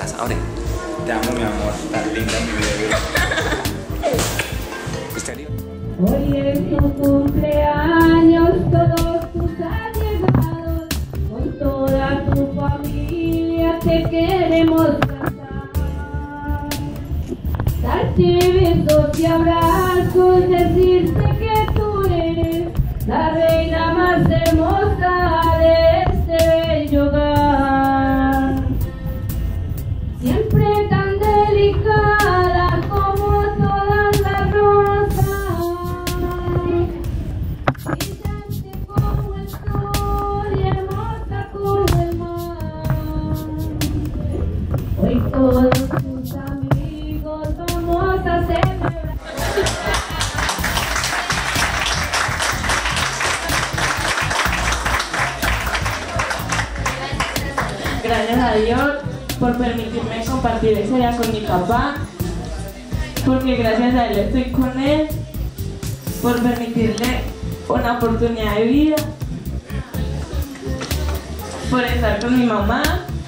digas, abre. Te amo, mi amor, tan linda mi bebé. Hoy es tu cumpleaños, todos tus allegados, con toda tu familia te queremos cantar. Darte besos y abrazos, decirte que tú eres la reina más hermosa de este bello hogar. Siempre tan delicada como todas las rosas, brillante como el sol y hermosa como el mar. Hoy todos tus amigos vamos a celebrar. Gracias a Dios por permitirme compartir ese día con mi papá, porque gracias a él estoy con él, por permitirle una oportunidad de vida, por estar con mi mamá.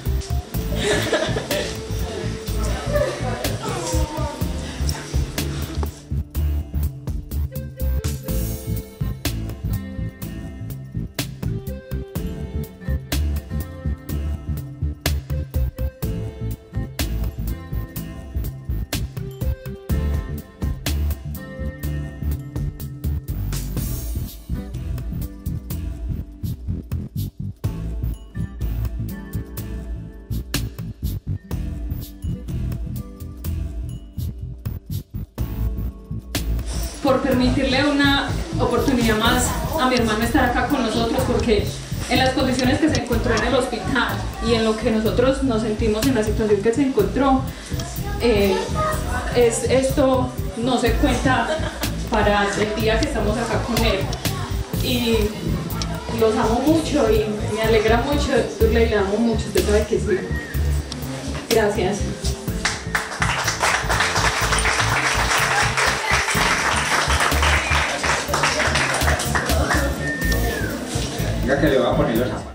Por permitirle una oportunidad más a mi hermano estar acá con nosotros, porque en las condiciones que se encontró en el hospital y en lo que nosotros nos sentimos en la situación que se encontró, esto no se cuenta para el día que estamos acá con él. Y los amo mucho y me alegra mucho, le amo mucho, usted sabe que sí. Gracias. Diga que le voy a poner los zapatos.